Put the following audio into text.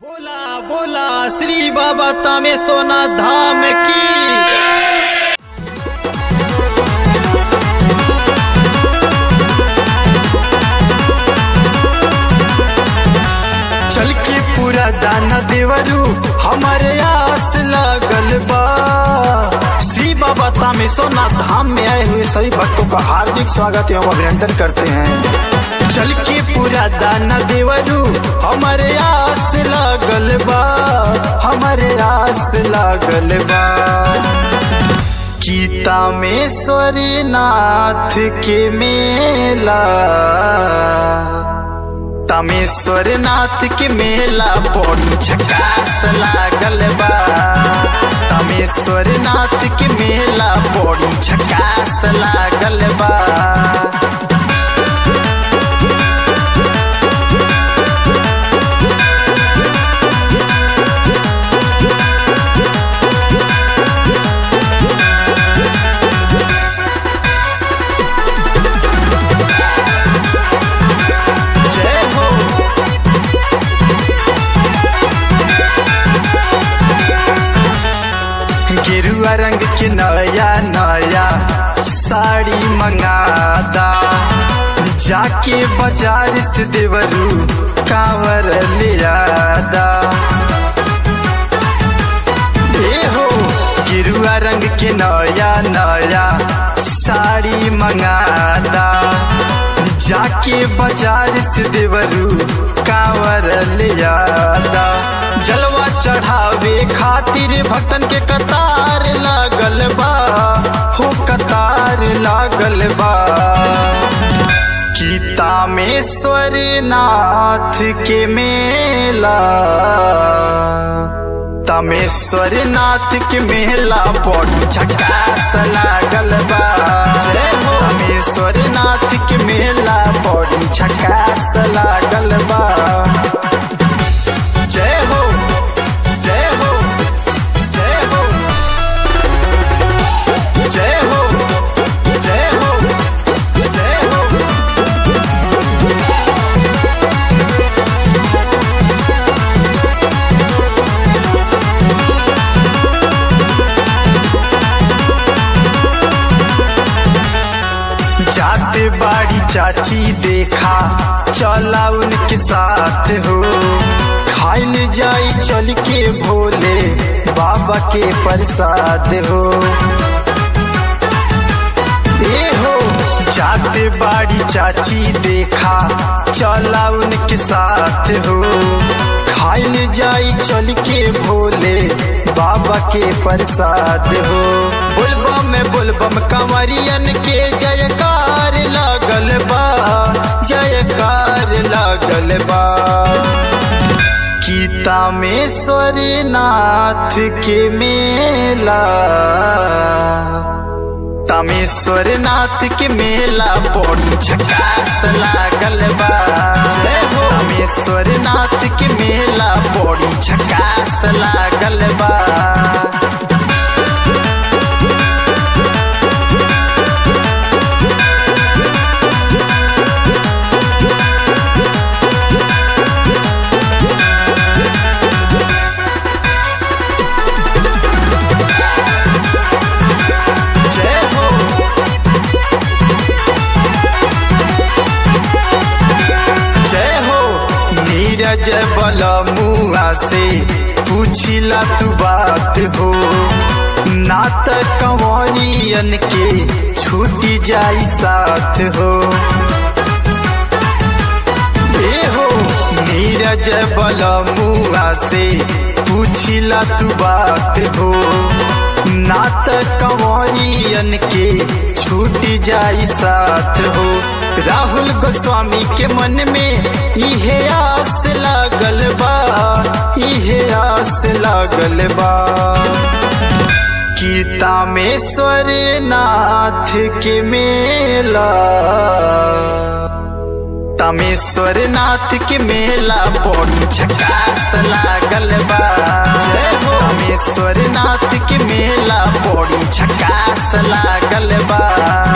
बोला बोला श्री बाबा तामेसोना धाम की। चल के पूरा दाना देवरू हमारे आस लागल बा। श्री बाबा तामेसोना धाम में आए हुए सभी भक्तों का हार्दिक स्वागत एवं अभिनंदन करते हैं। चल के पूरा दाना देवरू हमारे आस लागल बा, हमारे आस लागल बा। की तामेश्वरी नाथ के मेला, तामेश्वर नाथ के मेला बड़ी झकास लागल बा। तामेश्वर नाथ के मेला बड़ी झकास लागल बा। गेरुआ रंग के नया नया साड़ी मंगादा, जाके बाजार से देवरू कांवर ले आदा। ए हो गेरुआ रंग के नया नया साड़ी मंगादा, जाके बाजार से देवरू कांवर ले आदा। जलवा चढ़ावे खातिर भक्तन के कतार लागल बा, हो कतार लागल बा। की तामेश्वर नाथ के मेला, तामेश्वर नाथ के मेला बड़ी झकास लागल बा। जय हो तामेश्वर नाथ के मेला बड़ी झकास लागल बा। जय हो जय हो जय हो जय हो जय हो जय हो। जाते बाड़ी चाची देखा चला उनके साथ हो, खाइल जाई चल के भोले बाबा के प्रसाद हो। ए हो जाते बाड़ी चाची देखा चला उनके साथ हो, खाइल जाई चल के भोले बाबा के प्रसाद हो। बोलबम में बोलबम कंवरियन के जयकार लागल बा, जयकार लागल बा। की तामेश्वर नाथ के मेला, तामेश्वर नाथ के मेला बड़ी झकास लागल बा। जय हो तामेश्वर नाथ के मेला बड़ी झकास लागल बा। जय बलमुआ से पूछिला तू बात हो, नात कंवरियन के छूटी जाई साथ हो। ए हो नीरज बलमुआ से पूछिला तू बात हो, नात कंवरियन के छूटी जाई साथ हो। राहुल गोस्वामी के मन में इहे आस लागल बा, इहे आस लागल बा। की तामेश्वर नाथ के मेला, तामेश्वर नाथ के मेला बड़ी झकास लागल बा। जय हो तामेश्वर नाथ के मेला बड़ी झकास लागल बा।